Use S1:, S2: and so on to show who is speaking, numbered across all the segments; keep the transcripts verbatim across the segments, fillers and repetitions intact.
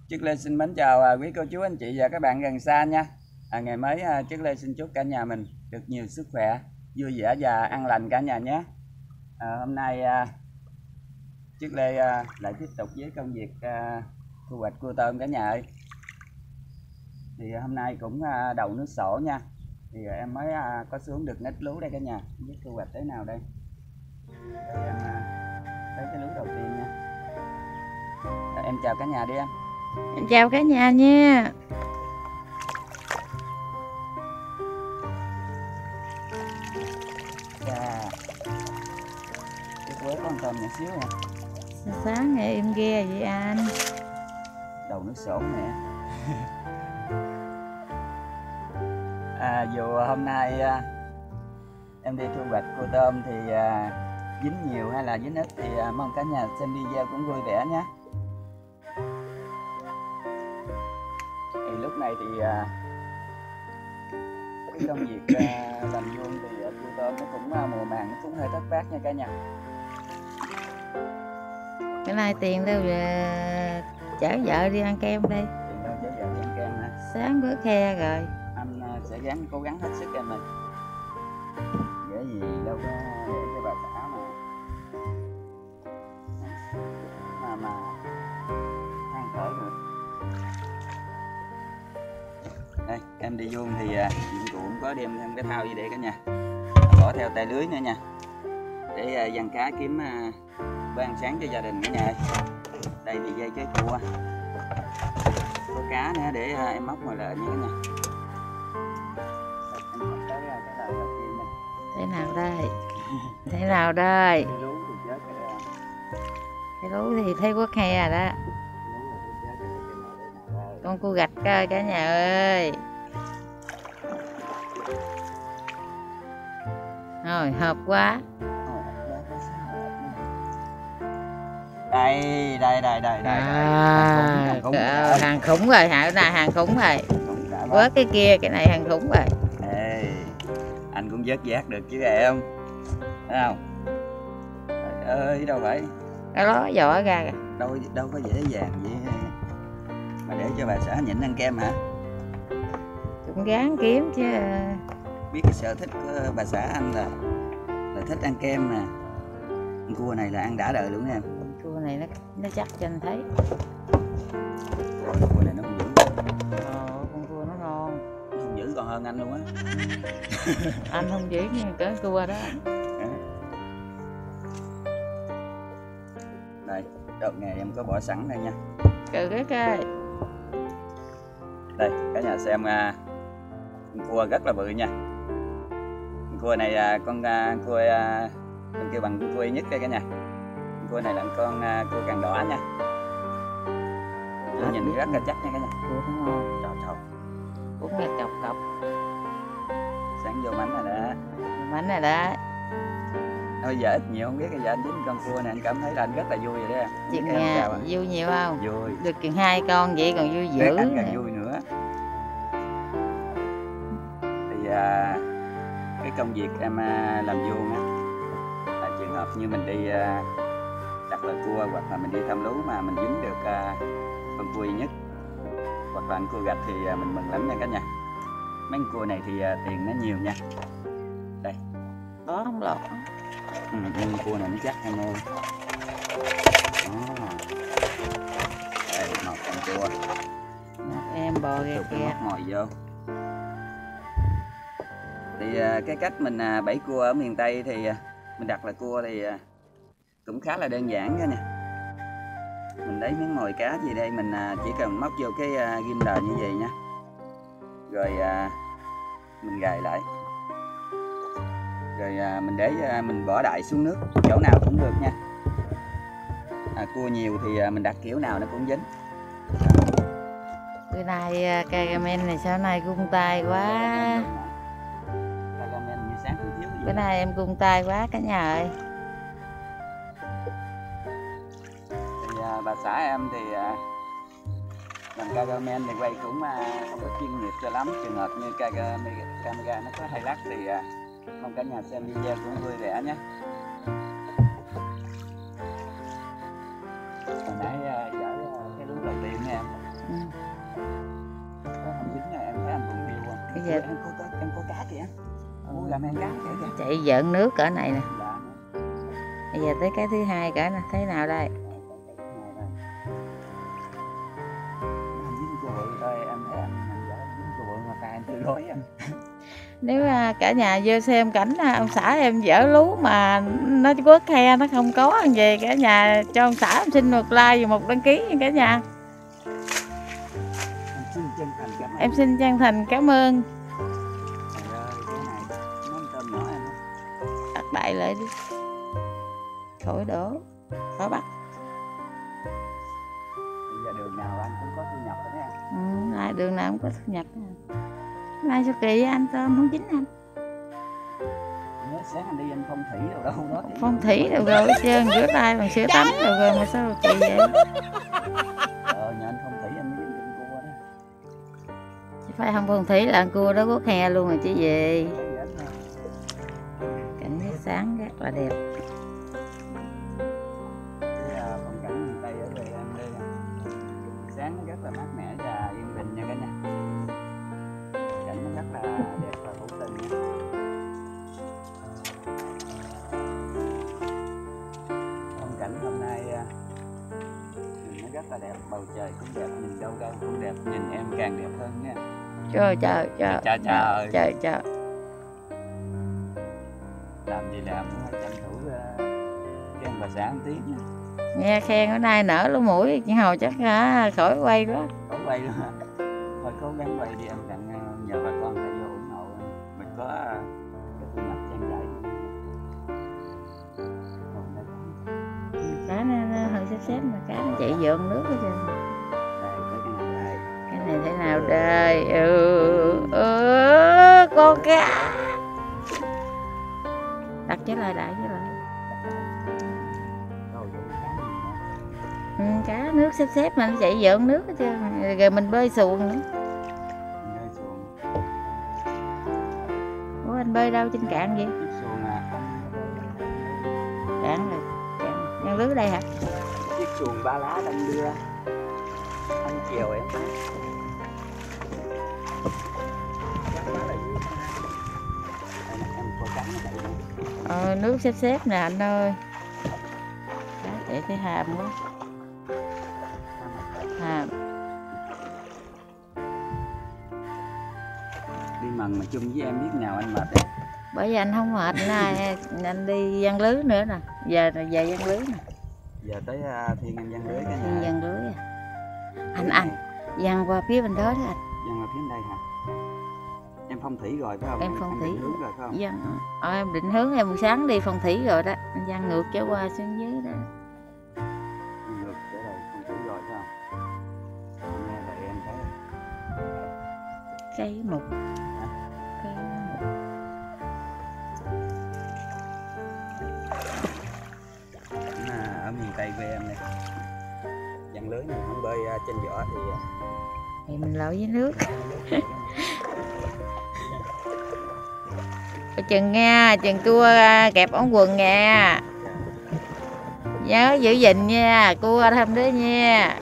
S1: Trước Lê xin mến chào à, quý cô chú anh chị và các bạn gần xa nha. À, ngày mới à, Trước Lê xin chúc cả nhà mình được nhiều sức khỏe, vui vẻ và an lành cả nhà nhé. À, hôm nay à, Trước Lê à, lại tiếp tục với công việc à, thu hoạch cua tôm cả nhà ơi. Thì hôm nay cũng à, đầu nước sổ nha. Thì à, em mới à, có xuống được nít lú đây cả nhà. Không biết thu hoạch tới nào đây. Để em à, tới cái lú đầu tiên nha. À, em chào cả nhà đi em.
S2: Em chào cả nhà nha.
S1: Chà, cái quế con tôm nhỏ xíu nè.
S2: Sáng ngày em ghe vậy anh.
S1: Đầu nước sổ nè. À, dù hôm nay à, em đi thu hoạch cua tôm thì à, dính nhiều hay là dính ít thì à, mong cả nhà xem video cũng vui vẻ nhé. Thì lúc này thì à, cái công việc à, làm vuông thì à, cua tôm nó cũng à, mùa màng nó cũng hơi thất bát nha cả nhà.
S2: Cái nay Tiền đâu về chở vợ đi ăn kem đi.
S1: Tiền đâu chở vợ đi ăn kem nè.
S2: Sáng bữa khe rồi.
S1: Anh à, sẽ gắng cố gắng hết sức em ơi. Dễ gì đâu có để cho bà xã mà mà mà than thở được. Đây em đi vuông thì à, dụng cụ cũng có đem thêm cái thao gì để cả nhà, bỏ theo tay lưới nữa nha, để à, giăng cá kiếm à, bữa ăn sáng cho gia đình cả nhà ơi. Đây thì dây cái cua, có cá nữa để à, em móc ngoài lợn nha cả nhà.
S2: Thế nào đây? Thế nào đây?
S1: Cái lú thì chết rồi.
S2: Cái lú thì thấy quất he rồi đó. Con cua gạch coi cả nhà ơi. Rồi hợp quá.
S1: Đây đây đây đây đây.
S2: À,
S1: hàng khủng,
S2: ờ, hàng khủng rồi, hả này hàng khủng rồi. Vớt cái kia, cái này hàng khủng rồi.
S1: Ê, anh cũng vớt vát được chứ em, thấy không? Trời ơi, đâu phải.
S2: Cái đó vỏ ra kìa.
S1: Đâu đâu có dễ dàng vậy mà để cho bà xã nhịn ăn kem hả?
S2: Cũng gán kiếm chứ.
S1: Biết cái sở thích của bà xã anh là là thích ăn kem nè. Con cua này là ăn đã đời luôn em.
S2: Cua này nó nó chắc cho anh thấy.
S1: Rồi, cua này nó không dữ.
S2: Ờ, con cua nó ngon.
S1: Nó không dữ còn hơn anh luôn á.
S2: Anh không dữ như cái cua đó.
S1: Đây, đợt này em có bỏ sẵn đây nha.
S2: Cừ cái cây.
S1: Đây, cả nhà xem uh, con cua rất là bự nha. Con cua này uh, con uh, cua uh, con kêu bằng con cua nhất đây cả nhà. Con cua này là con uh, cua càng đỏ nha. Nó nhìn rất là chắc nha cả nhà.
S2: Cua nó ngon.
S1: Trời trời.
S2: Cũng nghe cọc cọc.
S1: Sáng vô mảnh rồi đó.
S2: Mảnh này đó.
S1: Bây giờ ít nhiều không biết, bây giờ anh dính con cua này anh cảm thấy là anh rất là vui rồi đó.
S2: Chuyện nhà vui nhiều không?
S1: Vui.
S2: Được chừng hai con vậy còn vui dữ.
S1: Anh càng vui nữa. Thì à, cái công việc em à, làm vuông á, là trường hợp như mình đi à, đặt là cua hoặc là mình đi thăm lú mà mình dính được à, con cua nhất hoặc là con cua gạch thì à, mình mừng lắm nha cả nhà. Mấy con cua này thì à, tiền nó nhiều nha. Đây.
S2: Đó không lọt.
S1: Ừ, nhưng cua này nó chắc em ơi. Đó. Đây một con cua.
S2: Một em bò kìa kìa.
S1: Móc mồi vô. Thì à, cái cách mình à, bẫy cua ở miền Tây thì à, mình đặt là cua thì à, cũng khá là đơn giản nha nè. Mình lấy miếng mồi cá gì đây mình à, chỉ cần móc vô cái à, ghim đờ như vậy nha. Rồi à, mình gài lại. Rồi à, mình để à, mình bỏ đại xuống nước chỗ nào cũng được nha. À, cua nhiều thì à, mình đặt kiểu nào nó cũng dính.
S2: Bữa nay cagamen này sao nay cung tay quá.
S1: Cagamen như sáng thiếu thiếu gì.
S2: Bữa nay em cung tay quá cả nhà ơi.
S1: Thì à, bà xã em thì à, làm cagamen thì quay cũng à, không có chuyên nghiệp cho lắm. Trường hợp như camera nó có hay lắc thì à, mong cả nhà xem video cũng vui vẻ nhé. Hồi nãy uh, dở uh, cái lú đầu tiên nha em.
S2: Bây giờ
S1: em có em có cá kìa. Ủa, làm em cá kìa.
S2: Chạy dợn nước cỡ này nè. Bây giờ tới cái thứ hai cỡ nè, thấy nào đây? Nếu cả nhà vô xem cảnh ông xã em dở lú mà nó quất he nó không có ăn gì, cả nhà cho ông xã em xin một like và một đăng ký nha cả nhà. Em xin chân thành cảm ơn. Đặt đại lại đi, khỏi đổ, khỏi bắt.
S1: Bây giờ đường nào anh cũng có thu nhập rồi đấy.
S2: Ừ, lại đường nào cũng có thu nhập. Nay sao kỳ anh tôm không chín anh?
S1: Nhớ sáng anh đi anh phong thủy đâu đâu đó.
S2: Phong thủy đâu rồi hết trơn, rửa tay bằng sữa tắm đâu rồi mà sao kỳ vậy?
S1: Ờ, nhà anh phong thủy anh mới dính cua đó.
S2: Chứ phải không phong thủy là cua đó quất he luôn rồi chứ gì. Cảnh nước sáng rất là đẹp.
S1: Phong cảnh miền Tây ở đây em đây sáng nó rất là mát mẻ và yên bình nha cả nhà. Cảnh nó rất là đẹp và hữu tình nha. Phong cảnh hôm nay nhìn nó rất là đẹp, bầu trời cũng đẹp, nhìn đâu đâu cũng đẹp, nhìn em càng đẹp hơn nha.
S2: Trời trời trời
S1: trời trời
S2: trời trời.
S1: Làm gì làm cũng phải tranh thủ khen bà xã một tiếng nha.
S2: Nghe khen ở nay nở lỗ mũi chị Hầu chắc à, khỏi quay đó.
S1: Khỏi quay luôn hả? Thôi cố gắng quay đi em, đặng nhờ bà con tại vô ủng hộ mình có cái thu nhập trang trải.
S2: Cá nó, nó hơi xếp xếp mà cá nó chạy dợn nước hết trơn. Cái này thế nào đây? Ừ, ừ, con cá. Đặt trở lại đại trở lại. Ừ, cá nước xếp xếp mà nó chạy dợn nước hết trơn. Rồi mình bơi xuồng nữa. Ủa anh bơi đâu trên cạn vậy? Cạn rồi. Cạn. Ngăn lưới đây hả?
S1: Chiếc xuồng ba lá đang đưa anh chèo em.
S2: Ờ, nước xếp xếp nè anh ơi. Đó, chạy thấy hàm quá. Hàm.
S1: Đi mần mà chung với em biết nào anh mệt đấy.
S2: Bởi vì anh không mệt nay anh đi giăng lưới nữa nè. Giờ là về giăng lưới nè.
S1: Giờ tới uh, thiên em giăng lưới cả nhà.
S2: Thiên giăng lưới à. Anh anh giăng qua phía bên đó đó anh.
S1: Giăng qua phía đây hả? Em phong thủy rồi phải không?
S2: Em phong thủy
S1: rồi phải không?
S2: Giăng. Ờ, em định hướng em sáng đi phong thủy rồi đó. Anh giăng ngược trở qua xuống dưới đó.
S1: Ngược trở lại phong thủy rồi phải không? Nghe vậy em thấy
S2: cây mục. Cây mục.
S1: À, ở miền Tây quê em này. Giăng lưới này không bơi uh, trên vỏ thì uh...
S2: thì mình lội với nước. Chừng nha, chừng cua kẹp ống quần nha. Nhớ giữ gìn nha, cua thăm đứa nha.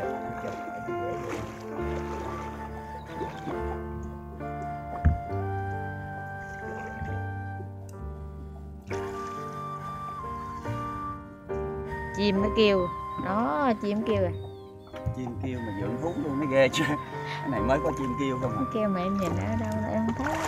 S2: Chim nó kêu, đó chim kêu rồi.
S1: Chim kêu mà dưỡng thú luôn nó ghê chứ. Cái này mới có chim kêu không à?
S2: Nó kêu mà em nhìn ở đâu là em không thấy.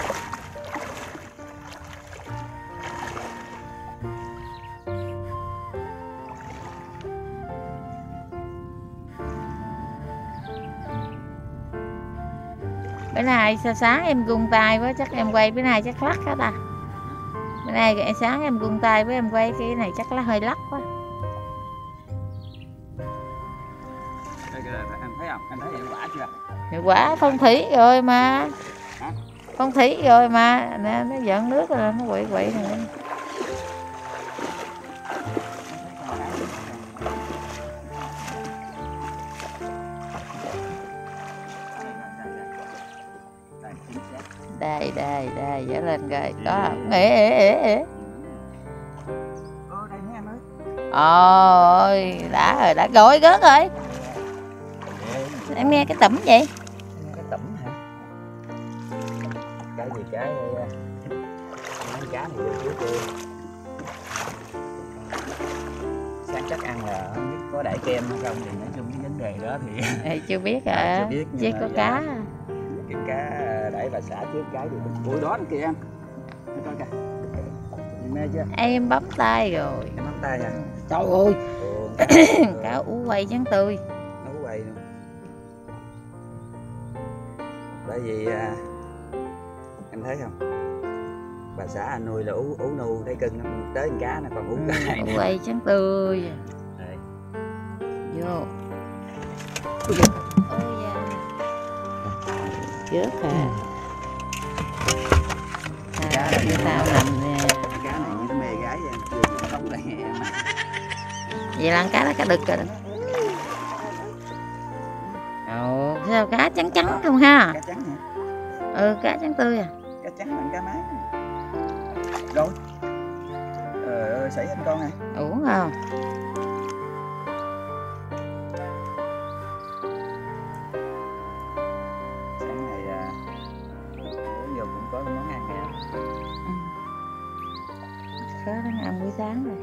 S2: Bữa nay sao sáng em gung tay quá chắc em quay bữa nay chắc lắc hết ta. Bữa nay sáng em gung tay với em quay cái này chắc là hơi lắc quá.
S1: Em thấy không? Em thấy hiệu quả chưa?
S2: Hiệu quả phong thủy rồi mà. Hả? Phong thủy rồi mà. Nè, nó giận nước rồi nó quậy quậy rồi. Đây đây đây dở lên rồi có ế ế ế ế. Ôi đã rồi đã gọi gớt rồi. Em nghe cái tẩm vậy?
S1: Cái tẩm hả? cái mấy cá này vô trước đi. Sáng chắc ăn là không biết có đẩy kem hay không, thì nói chung cái vấn đề đó thì
S2: Ê, chưa biết
S1: à,
S2: à,
S1: chưa biết,
S2: chỉ có cá.
S1: Kiếm cá đẩy bà xã trước cái thì ui đó kìa em. Coi kìa. Nhìn mê chưa?
S2: Em bấm tay rồi.
S1: Em bấm tay hả?
S2: Trời ơi.
S1: Ồ,
S2: Cá ú quay trắng tươi.
S1: nó quay luôn. Bởi vì à, em thấy không, bà xã anh nuôi là ú ú nu thấy cưng nó tới con cá nó còn ú
S2: Ừ,
S1: cái
S2: ú quay trắng tươi.
S1: đây.
S2: Vô. Ôi da. Chết à. À, cái tao làm nè.
S1: Cá này như nó mê gái vậy, chưa nó không lại em.
S2: Vậy là con cá đó cá đực rồi đó. Ồ, sao cá trắng trắng không ha?
S1: Cá trắng hả?
S2: Ừ, cá trắng tươi à.
S1: Cá trắng bằng cá mái rồi. Trời ơi, xảy anh con này
S2: Uổng không?
S1: sáng này à, bữa giờ cũng có món ăn nè.
S2: Ừ. Có đang ăn buổi sáng rồi.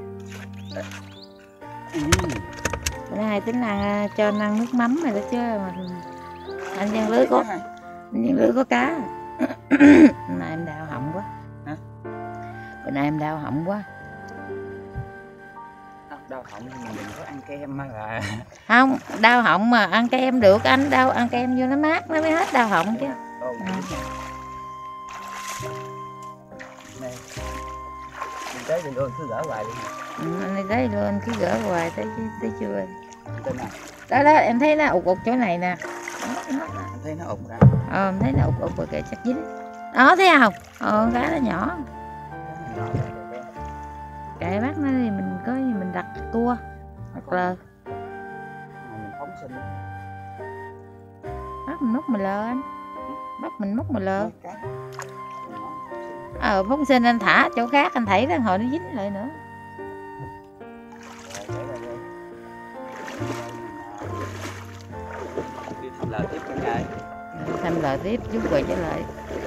S1: Ừ.
S2: Bữa nay tính là cho anh ăn nước mắm rồi đó chứ mà anh Văn Lưới có anh Văn Lưới có cá. Bữa nay em đau họng quá.
S1: Hả?
S2: Bữa nay em đau họng quá.
S1: Đau họng nhưng mà đừng có ăn kem mà là
S2: Không, đau họng mà ăn kem được, anh đau ăn kem vô nó mát nó mới hết đau họng chứ.
S1: Ô,
S2: Ừ.
S1: này mình tới thì luôn cứ gỡ hoài đi.
S2: Ừ, anh đi tới luôn anh cứ gỡ hoài tới tới trưa.
S1: Tin nào
S2: Đó đó em thấy nó ụt ụt chỗ này nè.
S1: em thấy nó ục ra.
S2: Ờ em thấy nó ụt ụt rồi kìa chắc dính. Đó thấy không? Ờ con cá nó nhỏ. Kệ bắt nó thì mình có gì mình đặt cua hoặc là
S1: mình phóng sinh
S2: bắt mình múc mình lên, bắt mình múc mình lên.
S1: cá.
S2: Ờ phóng sinh anh thả chỗ khác anh thấy đó hồi nó dính lại nữa.
S1: Đi thăm lời tiếp cả ngày.
S2: Thăm lời tiếp chút rồi trở lại.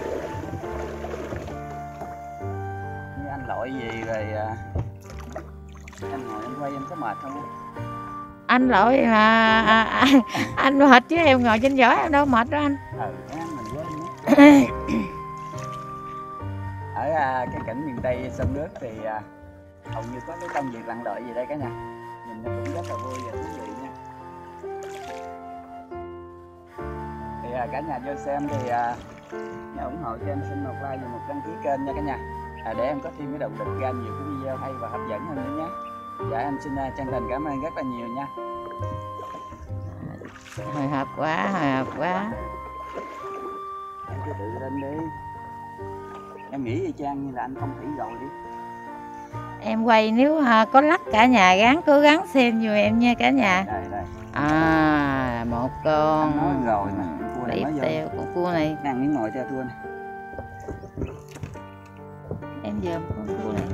S1: Như anh lội gì rồi à, anh ngồi anh quay em có mệt không?
S2: Anh lỗi mà à, à, anh mệt chứ em ngồi trên giỏ em đâu mệt đâu anh.
S1: Ừ, mình quên ở à, cái cảnh miền Tây sông nước thì à, hầu như có cái công việc lặn lội gì đây cả nhà, nhìn nó cũng rất là vui và thú vị nha. Thì à, cả nhà vô xem thì à, nhà ủng hộ cho em xin một like và một đăng ký kênh nha cả nhà, à, để em có thêm cái động lực ra nhiều cái video hay và hấp dẫn hơn nữa nhé. Dạ em xin uh, chân thành cảm ơn rất là nhiều nha.
S2: Hồi hộp quá, hồi hộp quá.
S1: Em cứ tự lên đi. Em nghĩ y chang như là anh không thủy rồi đi.
S2: Em quay nếu à, có lắc cả nhà gắng cố gắng xem giùm em nha cả nhà.
S1: Đây đây.
S2: À một con.
S1: Anh nói rồi mà. Cua này mới vô.
S2: Tiếp con cua này.
S1: Ăn miếng ngồi cho thua này.
S2: Em dòm con cua này.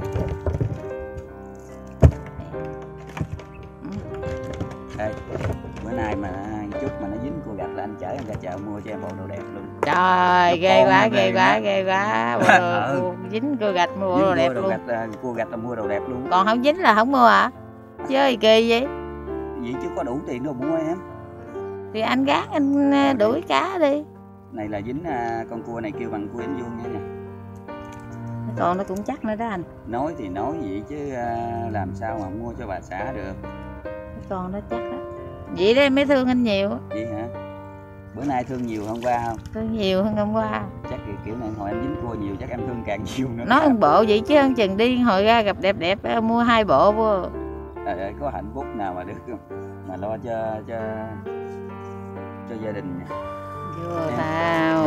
S1: Đây, bữa nay mà chút mà nó dính cua gạch là anh chở em ra chợ mua cho em bộ đồ đẹp luôn.
S2: Trời ghê quá, ghê quá,
S1: á.
S2: ghê quá. Bộ đồ, cua, dính cua gạch mua bộ đồ đẹp
S1: đồ
S2: luôn.
S1: Gạch, là, cua gạch là mua đồ đẹp luôn.
S2: Còn không dính là không mua hả? Chơi kỳ vậy?
S1: Vậy chứ có đủ tiền đâu mua em.
S2: Thì anh gán anh đuổi cá đi.
S1: Này là dính con cua này kêu bằng cua em vuông nha nè.
S2: Còn nó cũng chắc nữa đó anh.
S1: Nói thì nói vậy chứ làm sao mà mua cho bà xã được.
S2: Con đó chắc đó. Vậy đó em mới thương anh nhiều.
S1: Vậy hả? Bữa nay thương nhiều hôm qua không?
S2: Thương nhiều hơn hôm qua.
S1: Chắc kiểu, kiểu này hồi em dính cua nhiều chắc em thương càng nhiều nữa.
S2: Nói một bộ vậy chứ ăn chừng đi hồi ra gặp đẹp đẹp mua hai bộ vô.
S1: Trời ơi, có hạnh phúc nào mà được không? Mà lo cho cho cho gia đình nha.
S2: Vô tao.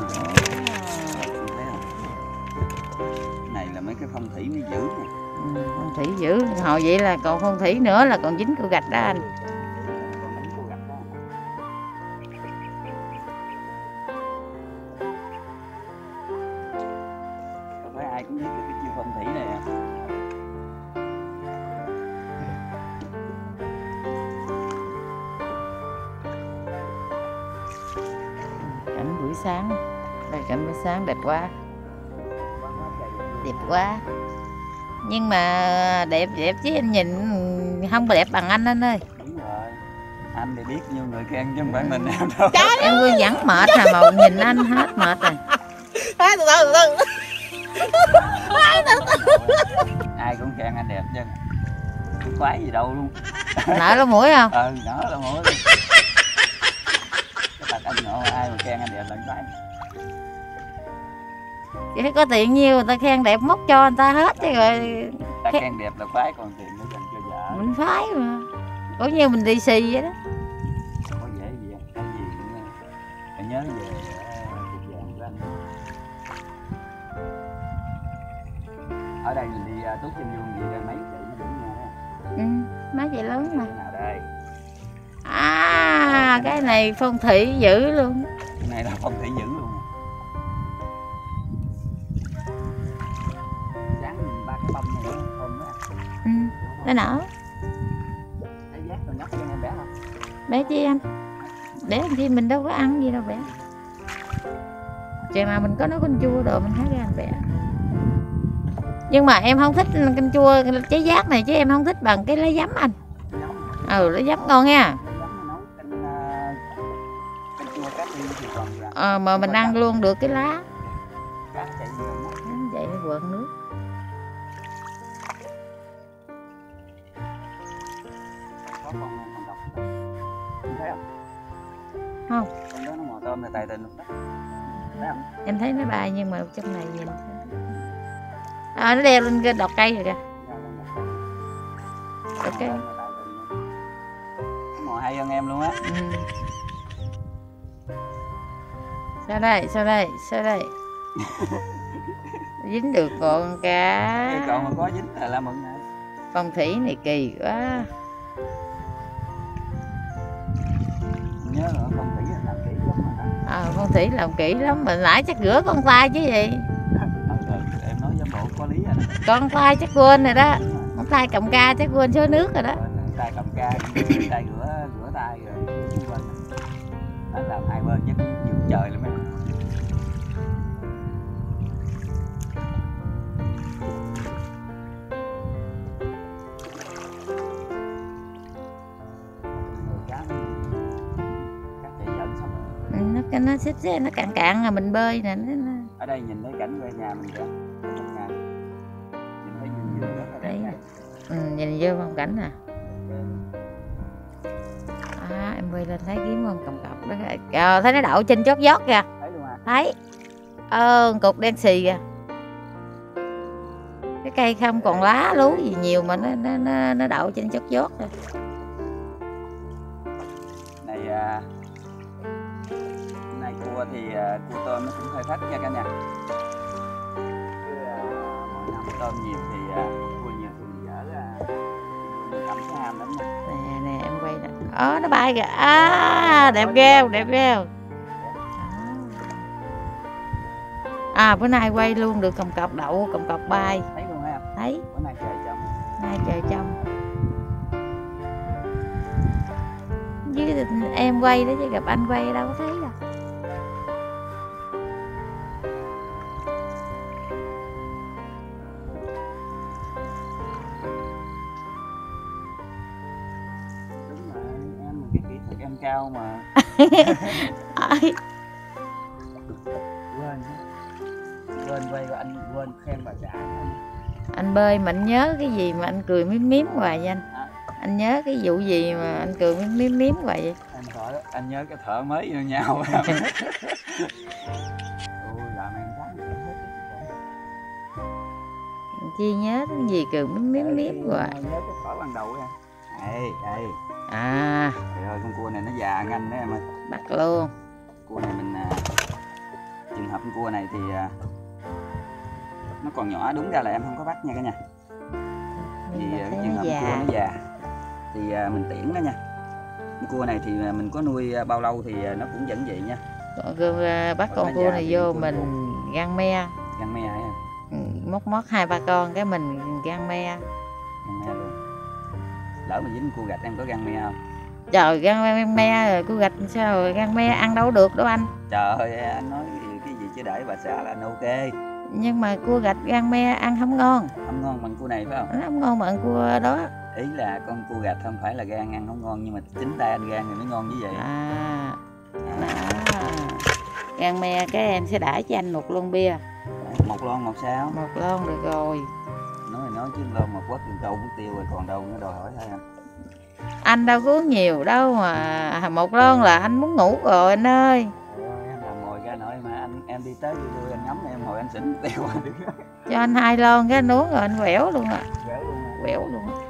S1: Thấy không? Này là mấy cái phong thủy mới giữ nè.
S2: Ừ, phong thủy giữ. Hồi vậy là còn phong thủy nữa là còn dính cua gạch đó anh.
S1: Còn dính cua gạch đó. Không phải ai cũng biết được cái chiêu phong thủy này à.
S2: Cảnh buổi sáng. Rồi cảnh buổi sáng đẹp quá, đẹp quá. Nhưng mà đẹp đẹp chứ em nhìn không đẹp bằng anh anh ơi.
S1: Đúng rồi, anh thì biết nhiều người khen chứ không phải mình em đâu.
S2: Em vừa vẫn mệt à mà nhìn anh hết mệt rồi.
S3: Từ từ từ
S1: Ai cũng khen anh đẹp chứ khoái gì đâu luôn.
S2: Nở lỗ mũi không?
S1: Ừ, nở lỗ mũi luôn. Cái mặt anh ngộ ai mà khen anh đẹp là khoái.
S2: Chỉ có tiền nhiêu người ta khen đẹp móc cho người ta hết chứ rồi.
S1: Ta khen đẹp là khoái, còn tiền nó dành cho vợ.
S2: Mình phái mà. Có nhiêu mình đi xì vậy đó.
S1: Không có dễ gì, cái gì cũng phải nhớ về cục vàng của anh. Ở đây mình đi Tuốt Trên Vuông gì đây mấy chị nó đúng nha đó.
S2: Ừ, má chị lớn mà.
S1: Cái nào đây?
S2: À, cái này phong thủy dữ luôn.
S1: Cái này là phong thủy dữ luôn. Sáng nhìn ba cái bông này nữa, thơm quá.
S2: Ừ, nó nở.
S1: Thấy giác rồi nhóc cho em bé không?
S2: Bé chi anh? Bé làm chi mình đâu có ăn gì đâu bé. Chừng nào mình có nấu canh chua đồ mình thấy ra anh bé. Nhưng mà em không thích canh chua trái giác này chứ em không thích bằng cái lá giấm anh. Ừ, lá giấm ngon nha. Ờ, mà mình ăn luôn được cái lá. Vậy quợn nước. Không.
S1: Con đó nó mò tôm là tài tình luôn đó. Thấy không?
S2: Em thấy nó bay nhưng mà trong này nhìn. À, nó đeo lên cái đọt cây rồi kìa. Ok.
S1: Mò hay hơn em luôn á.
S2: Ừ. Sao đây, sao đây, sao đây. Dính được con cá.
S1: Cái còn mà có dính là là mừng nè.
S2: Phong thủy này kỳ quá.
S1: Nhớ là phong thủy là làm kỹ lắm mà.
S2: À, phong thủy làm kỹ lắm mà nãy chắc rửa con tay chứ gì.
S1: Em nói với bộ có lý rồi đó.
S2: Con tay chắc quên rồi đó. Con tay cầm ca chắc quên số nước rồi đó.
S1: Tay cầm ca, tay rửa rửa tay rồi quên. Anh làm hai bên chắc vượt trời luôn em.
S2: Nó nó xếp xếp nó cạn cạn là mình bơi nè. Nó...
S1: Ở đây nhìn thấy cảnh quê nhà mình kìa. Trong nhà. Nhìn thấy vườn vườn rất là đẹp này.
S2: Ừ, nhìn vô phong cảnh nè. À, em quay lên thấy kiếm con cầm cọc đó. Ờ, thấy nó đậu trên chót vót kìa.
S1: Thấy luôn à?
S2: Thấy. Ờ, cục đen xì kìa. Cái cây không còn lá lú gì nhiều mà nó nó nó, nó đậu trên chót vót rồi.
S1: Này à, này cua thì à, cua tôm nó cũng hơi thấp nha cả nhà. Chứ à, mỗi năm tôm nhiều thì à, cua nhiều thì dở à, cầm cái ham lắm nha.
S2: Nè nè em quay nè. Ờ, nó bay kìa. À, đẹp ghê, đẹp ghê. À, bữa nay quay luôn được cầm cọc đậu, cầm cọc bay.
S1: Thấy luôn hả?
S2: Thấy.
S1: Bữa nay trời trong.
S2: Nay trời trong. Với em quay đó chứ gặp anh quay đâu có thấy đâu.
S1: Đúng rồi, em cái kỹ thuật em cao mà. Quên quên quay rồi anh quên khen bà xã anh.
S2: Anh bơi mà anh nhớ cái gì mà anh cười miếm miếm hoài vậy anh? À. Anh nhớ cái vụ gì mà anh cười miếm miếm miếm hoài vậy?
S1: Anh thở, anh nhớ cái thở mới như nhau. Ôi làm em quá vậy hết.
S2: Chi nhớ cái gì cười miếm miếm miếm hoài.
S1: Nhớ cái thở ban đầu nha. Đây, đây.
S2: À.
S1: Trời ơi, con cua này nó già nhanh đấy em ơi.
S2: Bắt luôn.
S1: Cua này mình à, trường hợp con cua này thì à, nó còn nhỏ, đúng ra là em không có bắt nha cả nhà. Vì cái trường hợp cua nó già thì à, mình tiễn nó nha. Con cua này thì mình có nuôi bao lâu thì nó cũng vẫn vậy nha.
S2: Bắt con cua này vô mình găng me.
S1: Găng me hả?
S2: Móc móc hai ba con cái mình găng me.
S1: Găng me luôn. Lỡ mà dính cua gạch em có găng me không?
S2: Trời, găng me, me rồi cua gạch sao rồi găng me ăn đâu được đâu anh.
S1: Trời ơi, anh nói cái gì chứ để bà xã là anh ok.
S2: Nhưng mà cua gạch gan me ăn không ngon.
S1: Không ngon bằng cua này phải không?
S2: Nó không ngon bằng cua đó.
S1: Ý là con cua gạch không phải là gan ăn không ngon, nhưng mà chính tay anh gan thì mới ngon như vậy.
S2: À, đó. Gan me cái em sẽ đãi cho anh một lon bia.
S1: Một lon một sao?
S2: Một lon được rồi.
S1: Nói nói chứ lon một quất thì trâu mất tiêu rồi, còn đâu nó đòi hỏi thôi à.
S2: Anh đâu có uống nhiều đâu mà một lon là anh muốn ngủ rồi anh ơi.
S1: Em làm mồi ra nội mà anh em đi tới vui anh ngắm em hồi anh xỉn tiêu à.
S2: Cho anh hai lon cái anh uống rồi anh quẻo luôn à.
S1: Quẻo luôn à.
S2: Quẻo luôn á.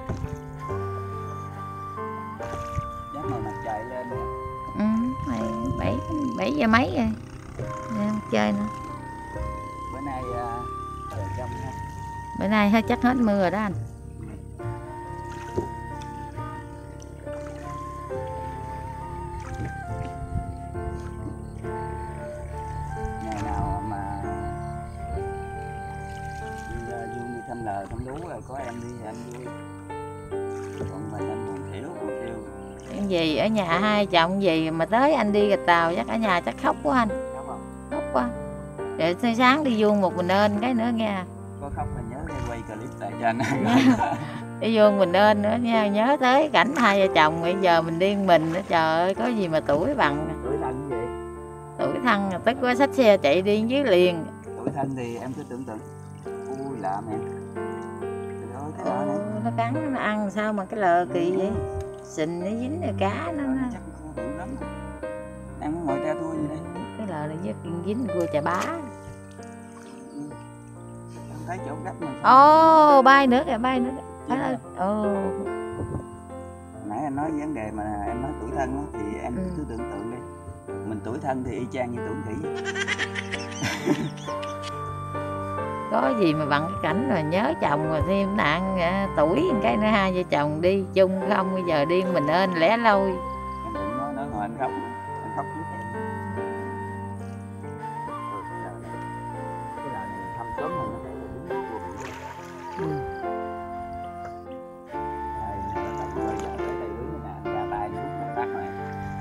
S1: Giấc này mặt trời lên nè.
S2: Ừ, này bảy bảy giờ mấy rồi. Nè, chơi nữa.
S1: Bữa nay uh, trời trong ha.
S2: Bữa nay hơi chắc hết mưa rồi đó anh.
S1: Ngày nào mà đi uh, vui như thăm lờ thăm lú rồi có em đi thì anh vui. Còn mà anh buồn thiểu buồn thiêu.
S2: Cái gì ở nhà hai chồng gì mà tới anh đi gạch tàu chắc ở nhà chắc khóc quá anh.
S1: Khóc không?
S2: Khóc quá. Để tới sáng đi vuông một mình ơn cái nữa nghe.
S1: Có khóc là nhớ đi quay clip lại cho anh.
S2: Đi vuông mình ơn nữa nha, nhớ tới cảnh hai vợ chồng bây giờ mình điên mình nữa, trời ơi có gì mà tuổi bằng.
S1: Tuổi thân gì?
S2: Tuổi thân tức quá xách xe chạy đi dưới liền.
S1: Tuổi thân thì em cứ tưởng tượng. Ui lạ mẹ. Trời ơi cái lợ này.
S2: Ồ, nó cắn nó ăn sao mà cái lờ kỳ vậy? Sình nó dính rồi cá nó.
S1: Chắc không bự lắm. Đang muốn ngồi tra thua gì đây?
S2: Cái lờ này với dính cua chà bá.
S1: Không thấy chỗ gấp mà.
S2: Ồ, oh, bay nữa kìa, bay nữa. Ồ. Oh.
S1: Nãy anh nói vấn đề mà em nói tuổi thân đó, thì em
S2: Ừ.
S1: cứ tưởng tượng đi. Mình tuổi thân thì y chang như tuổi khỉ.
S2: Có gì mà bằng cái cảnh rồi nhớ chồng rồi thêm nạn tuổi cái nữa hai vợ chồng đi chung không bây giờ điên mình ơn lẻ loi.
S1: Em đừng nói nói ngồi anh khóc. Anh khóc trước em. Ừ, cái lợ này. Cái lợ này thăm sớm hơn nó thấy là đúng của mình.
S2: Ừ.
S1: Đây, nó tập bây giờ tới tay lưới nè, ra tay rút một phát này.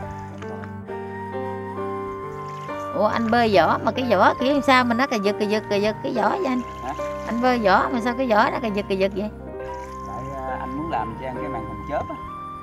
S2: Ủa anh bơi vỏ mà cái vỏ kia làm sao mà nó cà giật cà giật cà giật cái vỏ vậy anh?
S1: Hả?
S2: Anh bơi vỏ mà sao cái vỏ nó cà giật cà giật vậy?
S1: Tại uh, anh muốn làm cho em cái màn hình chớp á.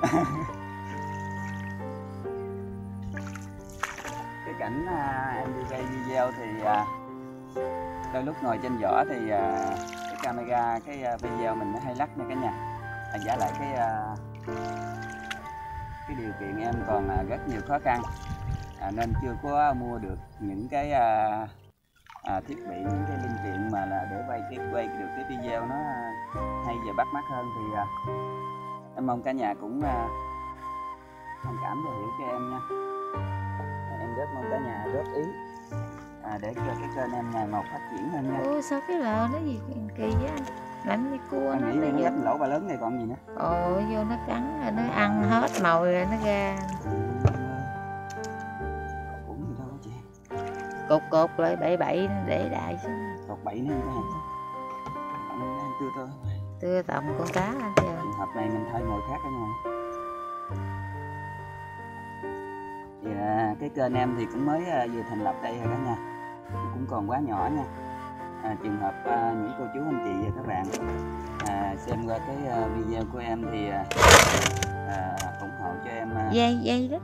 S1: Cái cảnh uh, em đi quay video thì uh, đôi lúc ngồi trên vỏ thì uh, cái camera cái uh, video mình nó hay lắc nha cả nhà. À, giả lại cái uh, cái điều kiện em còn uh, rất nhiều khó khăn. À, nên chưa có mua được những cái à, à, thiết bị, những cái linh kiện mà là để quay cái quay được cái video nó à, hay và bắt mắt hơn thì à, em mong cả nhà cũng à, thông cảm và hiểu cho em nha. À, em rất mong cả nhà góp ý à, để cho cái kênh em ngày một phát triển hơn nha.
S2: Ủa sao cái lờ nó gì kỳ vậy anh? Làm như cua
S1: Em
S2: nó
S1: nghĩ
S2: bây
S1: nó
S2: giờ.
S1: lắp lỗ ba lớn này còn gì nữa.
S2: Ồ vô nó cắn rồi nó ăn hết mồi rồi nó ra.
S1: Cũng gì đâu chị.
S2: Cột cột lại bậy bậy để đại xuống.
S1: Cột bậy nữa các anh đang tưa tơ.
S2: Tưa tầm con cá anh giờ.
S1: Trường hợp này mình thay mồi khác cả nhà. Dạ, cái kênh em thì cũng mới uh, vừa thành lập đây rồi cả nhà, cũng còn quá nhỏ nha. À, trường hợp uh, những cô chú anh chị và các bạn à, xem qua cái uh, video của em thì uh, uh, ủng hộ cho em uh,
S2: Dây dây đó.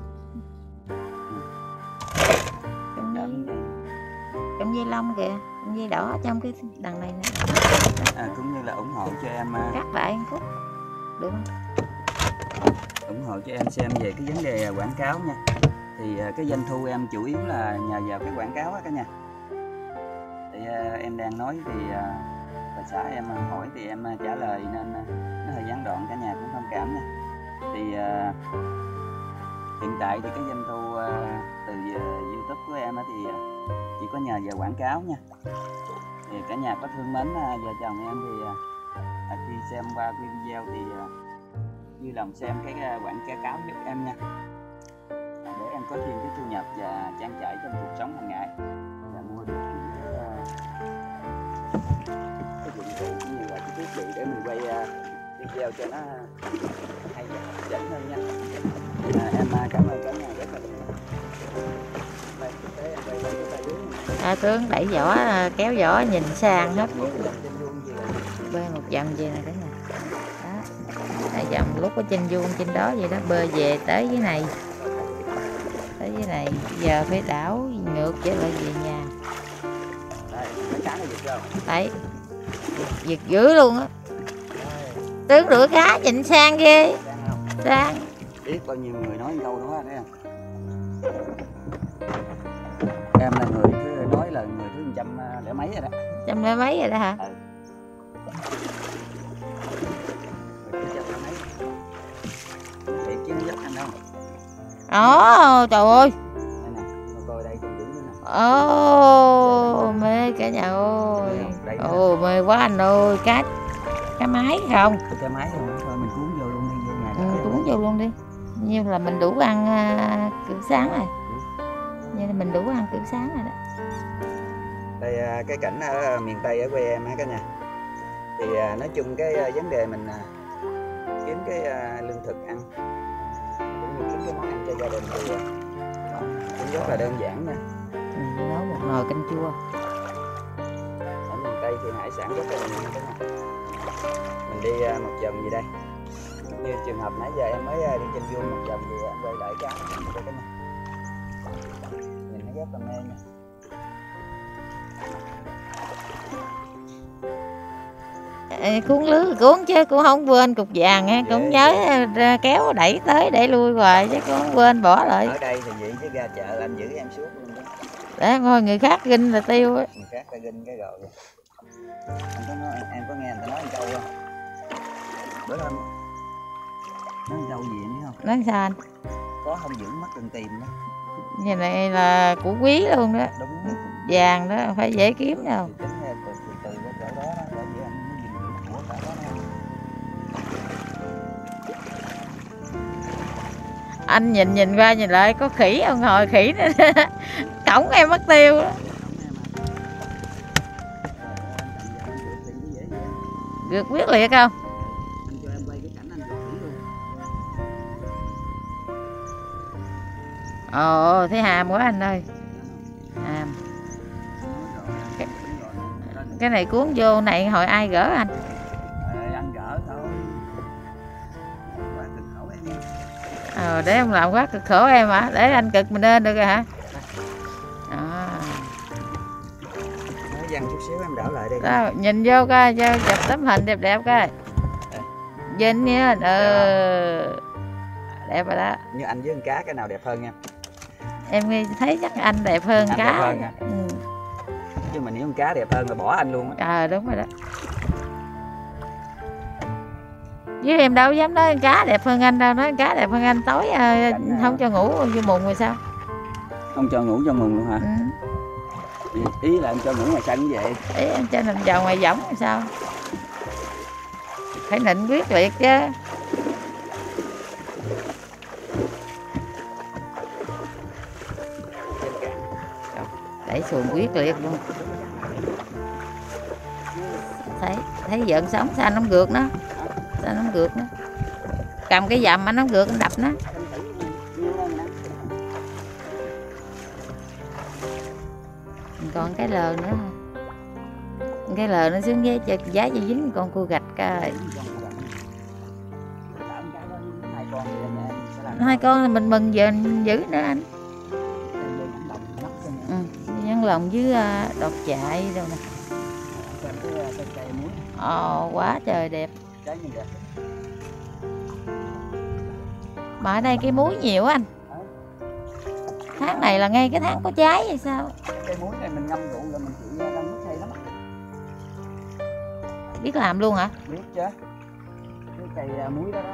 S2: Trong dây, trong dây lông kìa, trong dây đỏ trong cái đằng này nè.
S1: à, cũng như là ủng hộ cho em uh,
S2: Cắt lại một phút được không?
S1: ủng hộ cho em xem về cái vấn đề quảng cáo nha. Thì uh, cái doanh thu em chủ yếu là nhờ vào cái quảng cáo á cả nhà. Thì uh, em đang nói thì uh, bà xã em hỏi thì em uh, trả lời nên uh, nó hơi gián đoạn, cả nhà cũng thông cảm nha. Thì uh, hiện tại thì cái doanh thu uh, từ uh, YouTube của em thì uh, chỉ có nhờ vào quảng cáo nha. Thì cả nhà có thương mến uh, vợ chồng em thì uh, khi xem qua video thì uh, vui lòng xem cái uh, quảng cáo giúp em nha, để em có thêm cái thu nhập và trang trải trong cuộc sống hàng ngày và mua được những cái, uh, cái dụng cụ cũng như là cái thiết bị để mình quay uh, video cho nó hay và hấp dẫn hơn nha. À, em uh, cảm ơn cả nhà rất là nhiều. Đây, thực tế em quay lên cái tay lưới này.
S2: À, tướng đẩy vỏ kéo vỏ nhìn sang hết. Bơi một vòng về này đấy nè. Đó. Hai vòng lúc ở trên vuông trên đó vậy đó, bơi về tới dưới này. Tới dưới này, giờ phải đảo ngược trở lại về nhà. Đấy. Giật dữ luôn á. Tướng rửa cá nhìn sang ghê. Sang.
S1: Biết bao nhiêu người nói câu đó thấy không? Em là người thứ nói là người thứ một trăm lẻ mấy rồi đó.
S2: Trăm lẻ mấy rồi đó hả?
S1: Ừ. Thiệt chứ nó dắt anh đâu.
S2: Ồ, trời ơi.
S1: Đây nè, coi đây còn dữ nữa nè.
S2: Ồ, mê cả nhà ơi. Ồ, mê quá anh ơi. Cá cá máy không?
S1: Cái máy không, thôi mình cuốn vô luôn đi vô nhà.
S2: Ừ, cuốn vô luôn đi. Như là mình đủ ăn uh, kiểu sáng rồi. Như là mình đủ ăn kiểu sáng rồi đó.
S1: Đây cái cảnh ở miền Tây ở quê em á cả nhà. Thì nói chung cái vấn đề mình kiếm cái lương thực ăn cũng như kiếm cái món ăn cho gia đình thì cũng rất là đơn giản nha.
S2: Mình nấu một nồi canh chua.
S1: Ở miền Tây thì hải sản rất là nhiều đó nha. Mình đi một vòng gì đây. Như trường hợp nãy giờ em mới đi trên vuông một vòng thì em quay lại cá cái này. Nhìn nó rất là mê nha.
S2: Ê, cuốn lưới cuốn chứ cũng không quên cục vàng nha, cũng nhớ ra kéo đẩy tới để lui hoài chứ cũng không quên bỏ lại.
S1: Ở đây thì vậy chứ ra chợ anh giữ em suốt luôn đó.
S2: Để thôi người khác ginh là tiêu á.
S1: Người khác ta ginh cái rồi. Em có nói, em có nghe người ta nói một câu không? Bữa hôm nói một câu gì em biết không?
S2: Nói sao anh?
S1: Có không giữ mất đừng tìm đó.
S2: Như này là của quý luôn đó.
S1: Đúng.
S2: Vàng đó không phải dễ kiếm đâu.
S1: Thì tính từ từ từ cái chỗ đó đó, bởi vì anh mới nhìn được của cả đó đó.
S2: Anh nhìn nhìn qua nhìn lại có khỉ không, hồi khỉ nữa. Cổng em mất tiêu đó. Gượt quyết liệt không?
S1: Anh cho em quay cái cảnh anh gượt khỉ luôn.
S2: Ồ, thấy hàm quá anh ơi. Hàm. Cái, cái này cuốn vô này hồi ai gỡ anh?
S1: Ờ, anh gỡ thôi. Quá cực khổ em nha.
S2: Ờ, để ông làm quá cực khổ em hả? Để anh cực mình lên được rồi hả? Đó.
S1: Nói dằn chút xíu em đảo lại đi.
S2: Đó, nhìn vô coi, vô chụp tấm hình đẹp đẹp coi. Vinh nha, ừ. Đẹp rồi đó.
S1: Như anh với con cá cái nào đẹp hơn nha?
S2: Em nghĩ thấy chắc anh đẹp hơn
S1: Anh
S2: cá.
S1: đẹp hơn hả?
S2: Ừ.
S1: Chứ mà nếu con cá đẹp hơn là bỏ anh luôn á.
S2: Ờ, đúng rồi đó. Với em đâu dám nói con cá đẹp hơn anh đâu, nói con cá đẹp hơn anh tối à, không cho ngủ vô mùng rồi sao?
S1: Không cho ngủ cho mùng luôn hả?
S2: Ừ.
S1: Ý là anh cho ngủ ngoài sân vậy.
S2: Ý anh cho nằm vào ngoài võng hay sao? Phải nịnh quyết liệt chứ. Đẩy xuồng quyết liệt luôn. Thấy thấy giận sống sao anh không gượt nó? Sao nó không gượt nó? Cầm cái dầm anh không gượt anh đập nó. Còn cái lờ nữa. Cái lờ nó xuống ghế cho giá cho dính con cua gạch coi. Hai con là mình mừng giờ giữ nữa anh. Ừ, nhân lòng với uh, đọt chạy đâu nè. Ồ, quá trời đẹp. Mà ở đây cái muối nhiều anh. Tháng này là ngay cái tháng có trái hay sao?
S1: Cây muối này mình ngâm rượu rồi mình chịu ra nước hay lắm.
S2: Biết làm luôn hả?
S1: Biết chứ. Cái cây muối đó đó.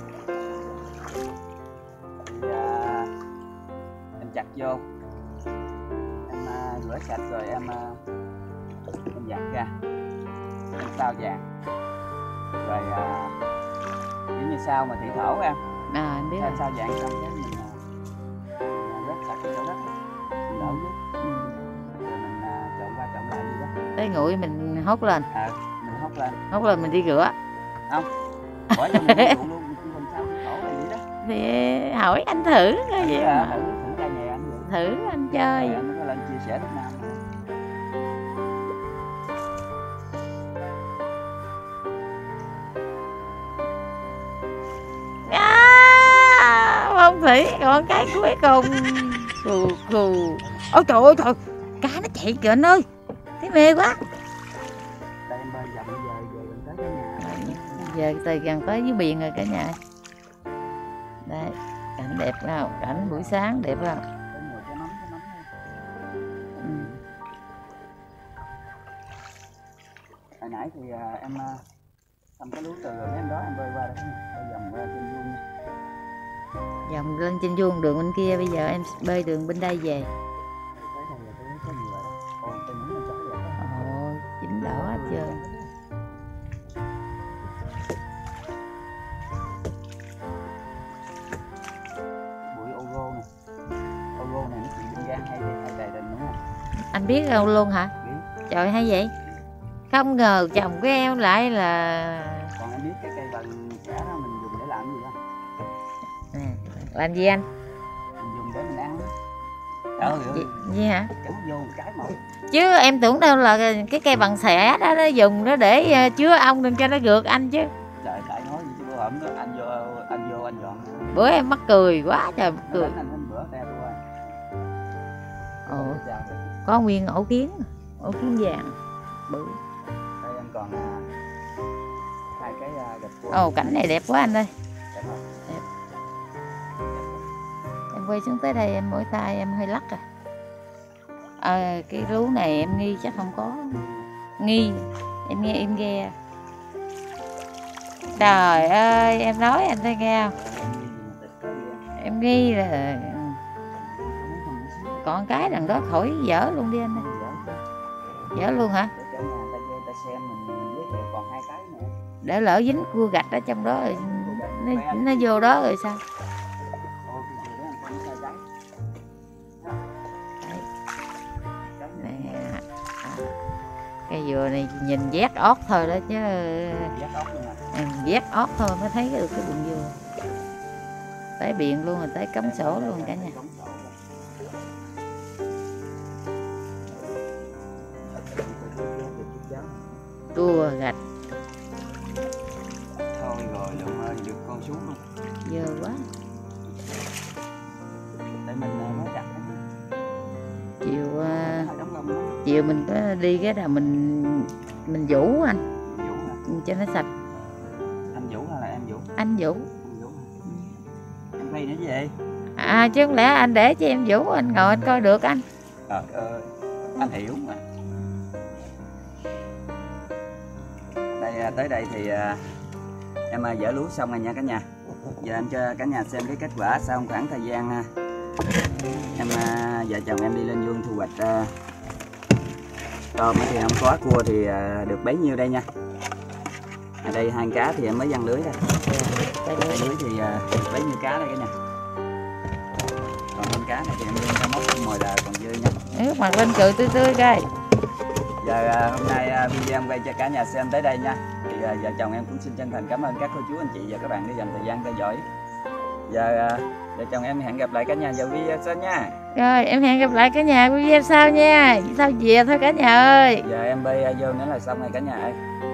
S1: Thì, à, em chặt vô. Em à, rửa sạch rồi em à, em giặt ra. Em sao vàng. Rồi à, giống như sao mà thị thổ em.
S2: À, em biết
S1: sao,
S2: rồi.
S1: sao vàng xong cái mình à, rớt sạch cái chỗ đất. Mình đổ dưới.
S2: Ừ.
S1: Rồi mình à, trộn qua trộn lại như đó.
S2: Tới nguội mình hốt lên.
S1: À, mình hốt lên.
S2: Hốt lên mình đi rửa.
S1: Không. Bỏ vô mình rượu luôn, mình sao thị thổ là vậy đó.
S2: Thì hỏi anh thử coi vậy
S1: À,
S2: mà.
S1: thử thử ca nhà anh vậy.
S2: Thử anh chơi.
S1: Rồi anh có lên chia sẻ lúc nào.
S2: thủy, còn cái cuối cùng khù khù. Ôi trời ơi trời, cá nó chạy kìa anh ơi, thấy mê quá.
S1: Đây em bơi dầm giờ về gần tới cái nhà.
S2: Giờ từ gần tới dưới biển rồi cả nhà. Đây, cảnh đẹp không? Cảnh buổi sáng đẹp không?
S1: Cái mùi cái nóng cái nóng
S2: Ừ.
S1: hồi nãy thì à, em à, xong cái lú từ rồi em đó em bơi qua đây bơi vòng ra trên vuông nha.
S2: Dòng lên trên vuông đường bên kia, bây giờ em bơi đường bên đây về.
S1: Tới đây là tôi có gì vậy đó. Còn tôi muốn nó chói vậy.
S2: Ồ, chín đỏ hết trơn.
S1: Bụi ô gô nè, ô gô này nó chỉ bên gan hay hay đầy đình đúng không?
S2: Anh biết đâu luôn hả?
S1: Biết.
S2: Trời hay vậy. Không ngờ chồng của em lại là
S1: Còn em biết cái cây bằng chả đó mình dùng để làm gì không?
S2: nè, làm gì anh?
S1: Mình dùng để mình ăn. Trời ơi,
S2: Gì, gì hả?
S1: cắm vô một cái một.
S2: Chứ em tưởng đâu là cái cây bằng xẻ đó, nó dùng nó để uh, chứa ong đừng cho nó gượt anh chứ.
S1: Trời tại nói gì chứ bữa hổm đó anh vô anh vô anh dọn.
S2: Bữa em mắc cười quá trời mắc
S1: Nó
S2: cười.
S1: đánh anh hôm bữa te tôi.
S2: Ồ,
S1: Chào.
S2: có nguyên ổ kiến, ổ kiến vàng bự.
S1: Đây em còn à, hai cái à, gạch cua.
S2: Ồ, cảnh này đẹp quá anh ơi.
S1: Đẹp không?
S2: Đẹp. Em quay xuống tới đây em mỗi tay em hơi lắc à. À, cái lú này em nghi chắc không có. Nghi, em nghe em nghe. Trời ơi, em nói anh thấy nghe không? Em nghi là còn cái đằng đó khỏi dở luôn đi anh ơi. Dở luôn hả?
S1: Để cho nhà ta vô ta xem mình mình giới thiệu còn hai cái nữa.
S2: Để lỡ dính cua gạch ở trong đó rồi nó, nó vô đó rồi sao?
S1: Ô, cái gì đó em con sao trắng.
S2: Đấy.
S1: Trắng
S2: Này,
S1: này.
S2: à, cây dừa này nhìn vét ót thôi đó chứ.
S1: Giác ốc luôn à.
S2: Ừ, vét ót thôi mới thấy được cái bụng dừa. Tới biển luôn rồi, tới cắm sổ luôn cả nhà.
S1: Cắm sổ rồi.
S2: Cua gạch
S1: Thôi rồi lượng ơi, giật con xuống luôn.
S2: dơ quá.
S1: Để mình à, nói chặt
S2: Chiều uh,
S1: hơi đóng lông đó.
S2: chiều mình có đi cái nào mình mình vũ anh
S1: Vũ hả?
S2: cho nó sạch.
S1: Anh Vũ hay là em Vũ?
S2: Anh vũ.
S1: Anh Vũ hả? Em phi nữa chứ gì?
S2: À chứ không lẽ anh để cho em vũ anh ngồi anh coi được anh.
S1: Trời ơi, anh hiểu mà. Đây à, tới đây thì à, em à, dỡ lúa xong rồi nha cả nhà. Giờ em cho cả nhà xem cái kết quả sau một khoảng thời gian à, em à, vợ chồng em đi lên vuông thu hoạch à, tôm thì không có, cua thì à, được bấy nhiêu đây nha. Ở đây hai cá thì em mới văng lưới đây.
S2: Đây,
S1: Đây
S2: đây.
S1: lưới thì à, được bấy nhiêu cá đây cả nhà. Còn con cá này thì em lên ra móc mồi là còn dư nha.
S2: Nước mặt lên cười tươi tươi coi.
S1: Giờ à, hôm nay à, video em quay cho cả nhà xem tới đây nha. Thì à, vợ chồng em cũng xin chân thành cảm ơn các cô chú anh chị và các bạn đã dành thời gian theo dõi. Giờ à, vợ chồng em hẹn gặp lại cả nhà vào video sau nha.
S2: Rồi em hẹn gặp lại cả nhà video sau nha. Sau về thôi cả nhà ơi.
S1: Giờ em bơi à, vô nữa là xong rồi cả nhà ơi.